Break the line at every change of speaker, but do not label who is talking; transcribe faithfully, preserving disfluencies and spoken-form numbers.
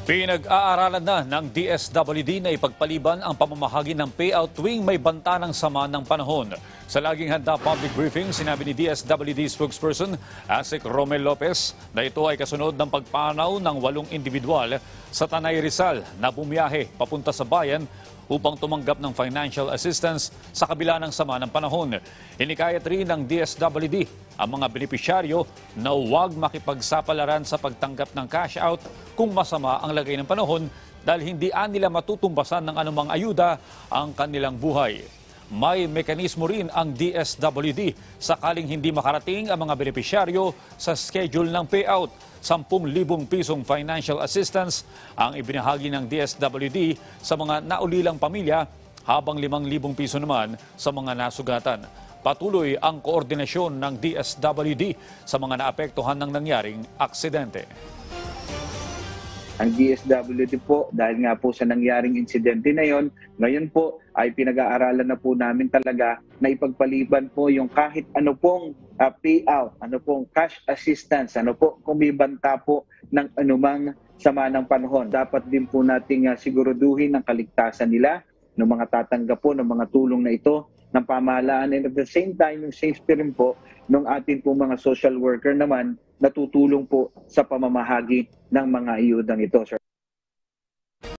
Pinag-aaralan na ng D S W D na ipagpaliban ang pamamahagi ng payout tuwing may banta ng sama ng panahon. Sa laging handa public briefing, sinabi ni D S W D spokesperson Asik Romel Lopez na ito ay kasunod ng pagpanaw ng walong individual sa Tanay Rizal na bumiyahe papunta sa bayan upang tumanggap ng financial assistance sa kabila ng sama ng panahon. Hinikayat rin ng D S W D ang mga benepisyaryo na huwag makipagsapalaran sa pagtanggap ng cash out kung masama ang lagay ng panahon dahil hindi nila matutumbasan ng anumang ayuda ang kanilang buhay. May mekanismo rin ang D S W D sakaling hindi makarating ang mga benepisyaryo sa schedule ng payout. sampung libong pisong financial assistance ang ibinahagi ng D S W D sa mga naulilang pamilya habang limang libong piso naman sa mga nasugatan. Patuloy ang koordinasyon ng D S W D sa mga naapektuhan ng nangyaring aksidente.
Ang D S W D po, dahil nga po sa nangyaring insidente na yon, ngayon po ay pinag-aaralan na po namin talaga na ipagpaliban po yung kahit ano pong uh, payout, ano pong cash assistance, ano po kung may banta po ng anumang sama ng panahon. Dapat din po nating uh, siguraduhin ang kaligtasan nila ng mga tatanggap po ng mga tulong na ito ng pamahalaan, and at the same time yung safety rin po ng ating po mga social worker naman natutulong po sa pamamahagi ng mga ayudang ito, sir.